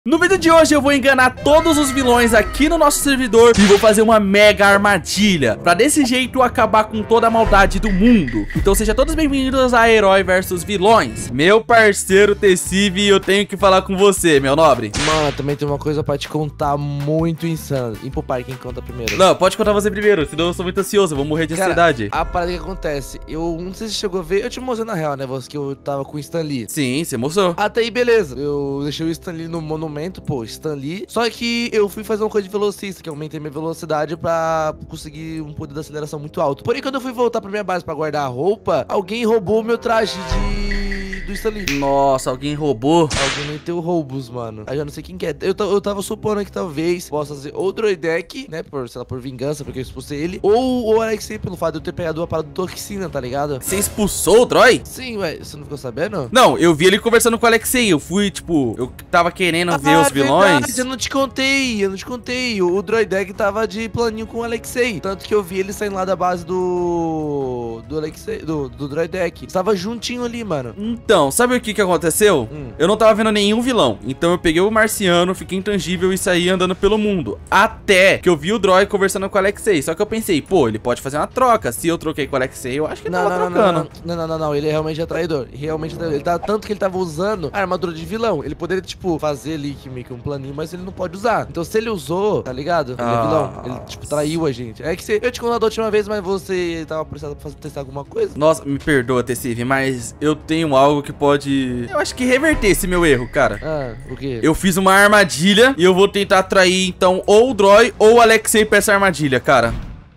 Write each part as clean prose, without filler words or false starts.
No vídeo de hoje eu vou enganar todos os vilões aqui no nosso servidor e vou fazer uma mega armadilha pra desse jeito acabar com toda a maldade do mundo. Então sejam todos bem-vindos a Herói versus Vilões. Meu parceiro Tessive, eu tenho que falar com você, meu nobre. Mano, também tem uma coisa pra te contar muito insano. Ir pro parque, quem conta primeiro? Não, pode contar você primeiro, senão eu sou muito ansioso, eu vou morrer de ansiedade. A parada que acontece, eu não sei se você chegou a ver, eu te mostrei na real, né, você que eu tava com o Stan Lee. Sim, você mostrou. Até aí, beleza. Eu deixei o Stan Lee no monumento, pô, Stan Lee. Só que eu fui fazer uma coisa de velocista, que eu aumentei minha velocidade pra conseguir um poder de aceleração muito alto. Porém, quando eu fui voltar pra minha base pra guardar a roupa, alguém roubou o meu traje do Stan Lee. Nossa, alguém roubou? Alguém meteu roubos, mano. Aí eu não sei quem que é. Eu tava supondo que talvez possa ser ou o Droidek, né, sei lá, por vingança, porque eu expulsei ele, ou o Alexei pelo fato de eu ter pegado uma parada do toxina, tá ligado? Você expulsou o Droid? Sim, ué, você não ficou sabendo? Não, eu vi ele conversando com o Alexei, eu fui, tipo, eu tava querendo ver os vilões. Verdade, eu não te contei. O Droidek tava de planinho com o Alexei. Tanto que eu vi ele saindo lá da base do Alexei, do Droidek. Tava juntinho ali, mano. Então, sabe o que aconteceu? Eu não tava vendo nenhum vilão. Então eu peguei o Marciano, fiquei intangível e saí andando pelo mundo. Até que eu vi o Droid conversando com o Alexei. Só que eu pensei, pô, ele pode fazer uma troca. Se eu troquei com o Alexei, eu acho que ele tava trocando. Não, ele realmente é traidor. Realmente é traidor. Ele tanto que ele tava usando a armadura de vilão. Ele poderia, tipo, fazer ali meio que um planinho, mas ele não pode usar. Então se ele usou, tá ligado? Ele é vilão. Ele, tipo, traiu a gente. É que eu te contei da última vez, mas você tava precisando testar alguma coisa? Nossa, me perdoa, Tessive, mas eu tenho algo que pode... eu acho que reverter esse meu erro, cara. Ah, o quê? Eu fiz uma armadilha e eu vou tentar atrair, então, ou o Droid ou o Alexei pra essa armadilha, cara.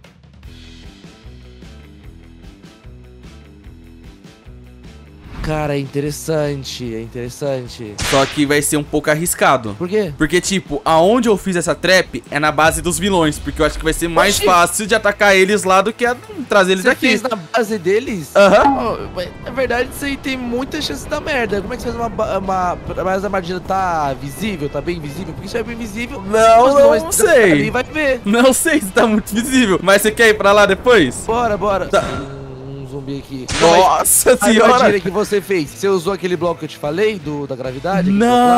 Cara, é interessante. Só que vai ser um pouco arriscado. Por quê? Porque, tipo, aonde eu fiz essa trap é na base dos vilões. Porque eu acho que vai ser mais fácil de atacar eles lá do que trazer eles daqui. Você fez na base deles? Aham. Na verdade, isso aí tem muita chance da merda. Como é que você fez mas a armadilha tá visível? Tá bem visível? Porque isso é bem visível. Não sei. Vai ver. Não sei se tá muito visível. Mas você quer ir pra lá depois? Bora. Tá. Zumbi aqui. Nossa senhora! A armadilha que você fez, você usou aquele bloco que eu te falei, da gravidade?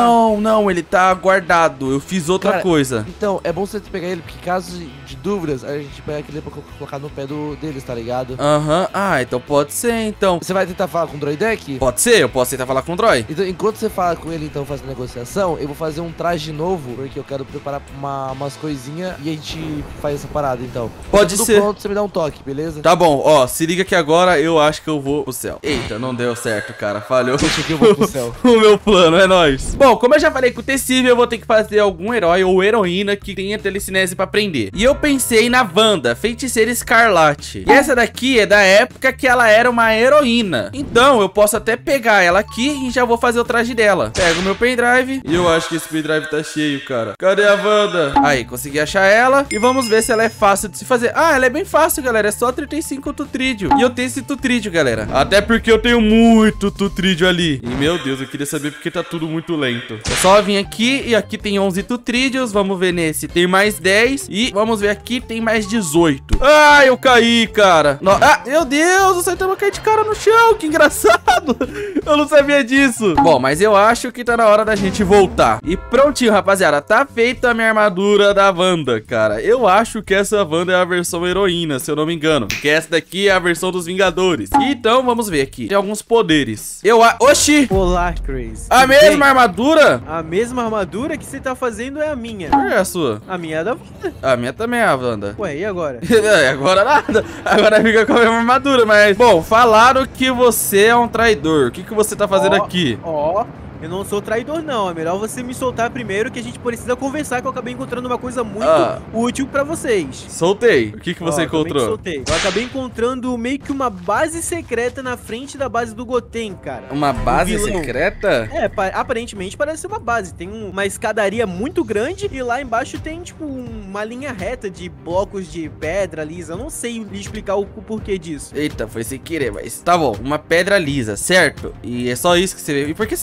Não, ele tá guardado. Eu fiz outra coisa. Então, é bom você pegar ele, porque caso de dúvidas, a gente pega aquele pra colocar no pé deles, tá ligado? Aham, então pode ser, então. Você vai tentar falar com o Droidek? Pode ser, eu posso tentar falar com o Droid. Então, enquanto você fala com ele, então, faz a negociação, eu vou fazer um traje novo, porque eu quero preparar umas coisinhas e a gente faz essa parada, então. Pode ser. Tudo pronto, você me dá um toque, beleza? Tá bom, ó, se liga que agora eu acho que eu vou pro céu. Eita, não deu certo, cara, falhou. Deixa que eu vou pro céu. O meu plano, é nóis. Bom, como eu já falei com o Tessive, eu vou ter que fazer algum herói ou heroína que tenha telecinese pra aprender. E eu pensei na Wanda, feiticeira escarlate. E essa daqui é da época que ela era uma heroína. Então eu posso até pegar ela aqui e já vou fazer o traje dela. Pego o meu pendrive e eu acho que esse pendrive tá cheio, cara. Cadê a Wanda? Aí, consegui achar ela e vamos ver se ela é fácil de se fazer. Ela é bem fácil, galera, é só 35 tutrídeo. E eu tenho esse tutrídeo, galera. Até porque eu tenho muito tutrídeo ali. E meu Deus, eu queria saber porque tá tudo muito lento. É só vir aqui e aqui tem 11 tutrídeos. Vamos ver nesse, tem mais 10. E vamos ver aqui, tem mais 18. Eu caí, cara. Meu Deus, o Saitama caiu de cara no chão. Que engraçado. Eu não sabia disso. Bom, mas eu acho que tá na hora da gente voltar. E prontinho, rapaziada. Tá feita a minha armadura da Wanda, cara. Eu acho que essa Wanda é a versão heroína, se eu não me engano. Porque essa daqui é a versão dos Vingadores. Então, vamos ver aqui. Tem alguns poderes. Oxi! Olá, Crazy. A mesma armadura? A mesma armadura que você tá fazendo é a minha. Qual é a sua? A minha é da Wanda. A minha também é a Wanda. Ué, e agora? Agora nada. Agora fica com a mesma armadura, mas... Bom, falaram que você é um traidor. O que você tá fazendo aqui? Eu não sou traidor, não. É melhor você me soltar primeiro, que a gente precisa conversar, que eu acabei encontrando uma coisa muito útil pra vocês. Soltei. O que você encontrou? Soltei. Eu acabei encontrando meio que uma base secreta na frente da base do Goten, cara. Uma base secreta? É, aparentemente parece ser uma base. Tem uma escadaria muito grande e lá embaixo tem, tipo, uma linha reta de blocos de pedra lisa. Eu não sei lhe explicar o porquê disso. Eita, foi sem querer, mas tá bom. Uma pedra lisa, certo? E é só isso que você... E por que você tá vindo falar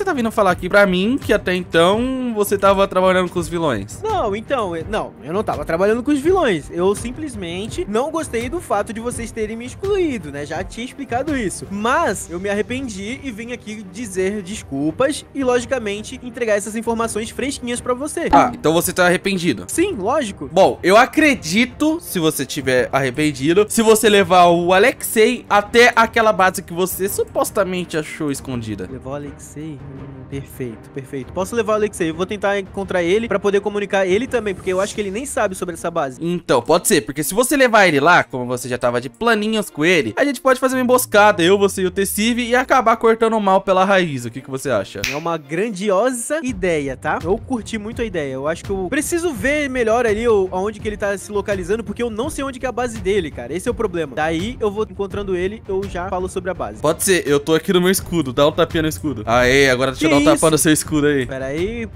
falar aqui pra mim que até então você tava trabalhando com os vilões. Não, então, eu não tava trabalhando com os vilões. Eu simplesmente não gostei do fato de vocês terem me excluído, né? Já tinha explicado isso. Mas eu me arrependi e vim aqui dizer desculpas e, logicamente, entregar essas informações fresquinhas pra você. Ah, então você tá arrependido. Sim, lógico. Bom, eu acredito, se você tiver arrependido, se você levar o Alexei até aquela base que você supostamente achou escondida. Levar o Alexei? Perfeito, perfeito. Posso levar o Alexei. Eu vou tentar encontrar ele pra poder comunicar ele também, porque eu acho que ele nem sabe sobre essa base. Então, pode ser, porque se você levar ele lá, como você já tava de planinhos com ele, a gente pode fazer uma emboscada, eu, você e o Tessive, e acabar cortando o mal pela raiz. O que você acha? É uma grandiosa ideia, tá? Eu curti muito a ideia. Eu acho que eu preciso ver melhor ali aonde que ele tá se localizando, porque eu não sei onde que é a base dele, cara. Esse é o problema. Daí eu vou encontrando ele, eu já falo sobre a base. Pode ser, eu tô aqui no meu escudo, dá um tapinha no escudo. Aê, agora deixa eu dar um tapa no seu escudo aí. Peraí.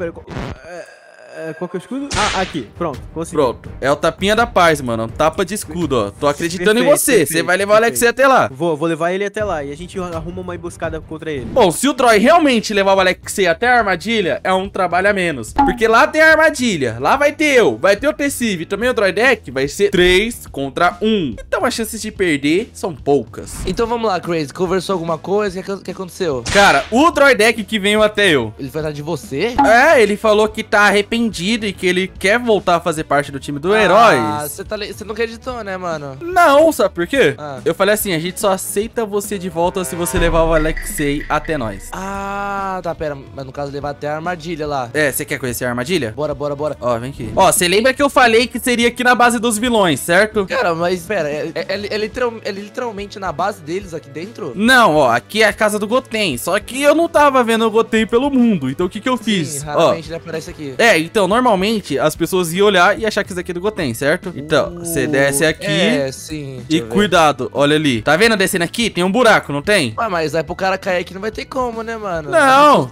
Qual que é o escudo? Ah, aqui. Pronto, consegui. Pronto. É o tapinha da paz, mano. Um tapa de escudo, ó. Tô acreditando em Perfeito, você. perfeito, Você vai levar o Alexei até lá. Vou levar ele até lá e a gente arruma uma emboscada contra ele. Bom, se o Droid realmente levar o Alexei até a armadilha, é um trabalho a menos. Porque lá tem a armadilha. Lá vai ter eu, vai ter o Tessive, também o Droidek. Vai ser 3 contra 1. Então as chances de perder são poucas. Então vamos lá, Crazy. Conversou alguma coisa? O que aconteceu? Cara, o Droidek que veio até eu. Ele foi atrás de você? É, ele falou que tá arrependido e que ele quer voltar a fazer parte do time do Ah, Heróis. você não acreditou, né, mano? Não, sabe por quê? Ah. Eu falei assim, a gente só aceita você de volta se você levar o Alexei até nós. Ah, tá, pera. Mas no caso, levar até a armadilha lá. É, você quer conhecer a armadilha? Bora. Ó, vem aqui. Ó, você lembra que eu falei que seria aqui na base dos vilões, certo? Cara, mas pera, é literalmente na base deles aqui dentro? Não, ó, aqui é a casa do Goten. Só que eu não tava vendo o Goten pelo mundo. Então o que que eu fiz? Sim, raramente ele aparece aqui. É, então, normalmente as pessoas iam olhar e achar que isso aqui é do Goten, certo? Então, você desce aqui sim. e cuidado, olha ali. Tá vendo descendo aqui? Tem um buraco, não tem? Ah, mas aí pro cara cair aqui não vai ter como, né, mano? Não.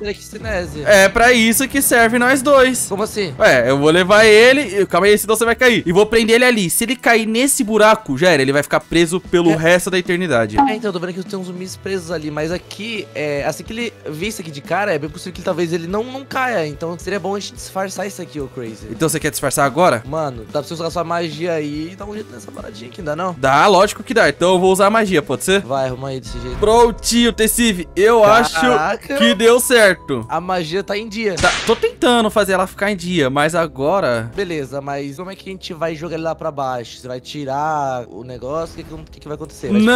É. É pra isso que serve nós dois. Como assim? Ué, eu vou levar ele. Calma aí, senão você vai cair. E vou prender ele ali. Se ele cair nesse buraco, já era. Ele vai ficar preso pelo resto da eternidade. É, então, eu tô vendo que tem uns zumbis presos ali. Mas aqui, assim que ele vê isso aqui de cara, é bem possível que talvez ele não caia. Então seria bom a gente disfarçar isso aqui, ô Crazy. Então você quer disfarçar agora? Mano, dá pra você usar sua magia aí e dar um jeito nessa paradinha aqui, ainda não? Dá, lógico que dá. Então eu vou usar a magia, pode ser? Vai, arruma aí desse jeito. Prontinho, Tessive. Eu Caraca. acho que deu certo. A magia tá em dia. Tá, tô tentando fazer ela ficar em dia, mas agora... Beleza, mas como é que a gente vai jogar ele lá pra baixo? Você vai tirar o negócio? O que vai acontecer? Vai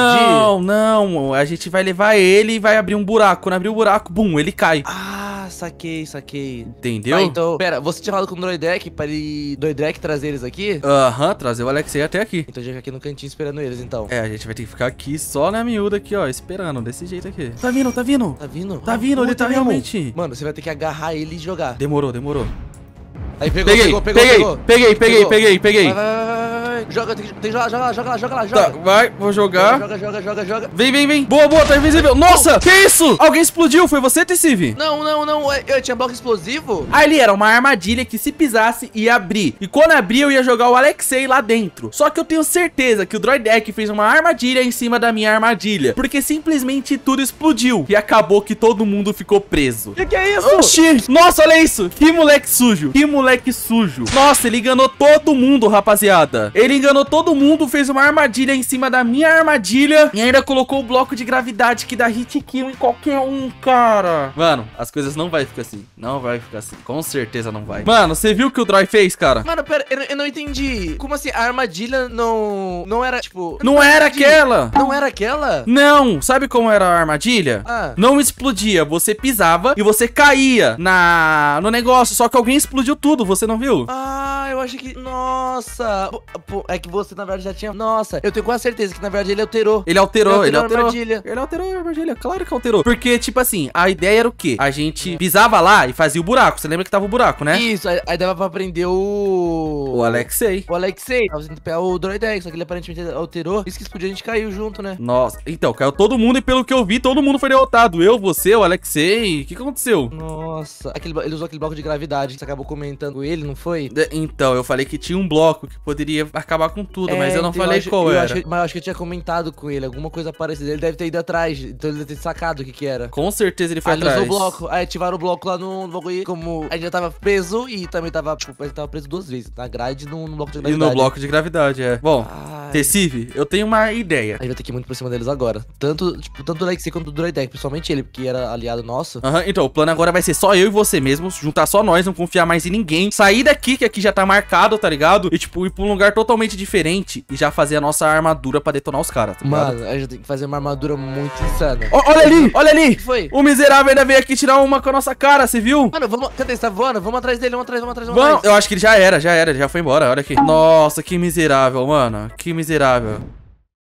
Não. A gente vai levar ele e vai abrir um buraco. Quando abrir o buraco, bum, ele cai. Ah, saquei. Entendeu? Ah, então, pera, você tinha falado com o Droidek pra ele... Droidek trazer eles aqui? Aham, trazer o Alexei até aqui. Então já fica aqui no cantinho esperando eles, então. É, a gente vai ter que ficar aqui só na miúda aqui, ó, esperando, desse jeito aqui. Tá vindo. Tá vindo? Tá vindo, ele tá mesmo. realmente. Mano, você vai ter que agarrar ele e jogar. Demorou. Aí pegou. Peguei. Vai. Joga, tem que jogar lá. Tá, vai, vou jogar. Joga. Vem. Boa, tá invisível. Nossa, que isso? Alguém explodiu, foi você, Tessive? Não. Eu tinha bloco explosivo? Ali era uma armadilha que se pisasse ia abrir. E quando abrir eu ia jogar o Alexei lá dentro. Só que eu tenho certeza que o Droidek fez uma armadilha em cima da minha armadilha. Porque simplesmente tudo explodiu. E acabou que todo mundo ficou preso. Que é isso? Oxi, nossa, olha isso. Que moleque sujo. Nossa, ele enganou todo mundo, rapaziada. Ele enganou todo mundo, fez uma armadilha em cima da minha armadilha e ainda colocou o bloco de gravidade que dá hit kill em qualquer um, cara. Mano, as coisas não vai ficar assim. Não vai ficar assim. Com certeza não vai. Mano, você viu o que o Droid fez, cara? Mano, pera, eu não entendi. Como assim? A armadilha não era, tipo... Não era aquela. Não era aquela? Não. Sabe como era a armadilha? Ah. Não explodia. Você pisava e você caía no negócio. Só que alguém explodiu tudo. Você não viu? Ah, eu achei que... Nossa. Pô, é que você, na verdade, já tinha... Nossa, eu tenho quase certeza que, na verdade, ele alterou. Ele alterou. a armadilha. Ele alterou a armadilha, claro que alterou. Porque, tipo assim, a ideia era o quê? A gente pisava lá e fazia o buraco. Você lembra que tava o buraco, né? Isso, aí dava pra prender o Alexei. O Alexei. Tava tentando pegar o Droidek, só que ele aparentemente alterou. Isso que explodiu, a gente caiu junto, né? Nossa, então, caiu todo mundo e pelo que eu vi, todo mundo foi derrotado. Eu, você, o Alexei. O que aconteceu? Nossa. Ele usou aquele bloco de gravidade que você acabou comentando com ele, não foi? Então, Então, eu falei que tinha um bloco que poderia acabar com tudo, mas eu não falei qual era. Mas eu acho que eu tinha comentado com ele, alguma coisa parecida. Ele deve ter ido atrás, então ele deve ter sacado o que era. Com certeza ele foi Aí ele atrás. usou o bloco, aí ativaram o bloco lá no bagulho. Como a gente já tava preso e também tava, tipo, a gente tava preso 2 vezes. Na grade e no bloco de E gravidade. no bloco de gravidade, é. Bom, Ai. Tecive, eu tenho uma ideia. A gente vai ter que ir muito por cima deles agora. Tanto do Lexi quanto do Drydeck, principalmente ele, que era aliado nosso. Aham, então, o plano agora vai ser só eu e você mesmo, juntar só nós, não confiar mais em ninguém, sair daqui, que aqui já tá marcado, tá ligado? E, tipo, ir pra um lugar totalmente diferente e já fazer a nossa armadura pra detonar os caras, tá ligado? Mano, a gente tem que fazer uma armadura muito insana. Olha ali, olha ali! O que foi? O miserável ainda veio aqui tirar uma com a nossa cara, você viu? Mano, vamos. Cadê? Você tá voando? Vamos atrás dele, vamos atrás. Vamos, eu acho que ele já era, ele já foi embora, olha aqui. Nossa, que miserável, mano, que miserável.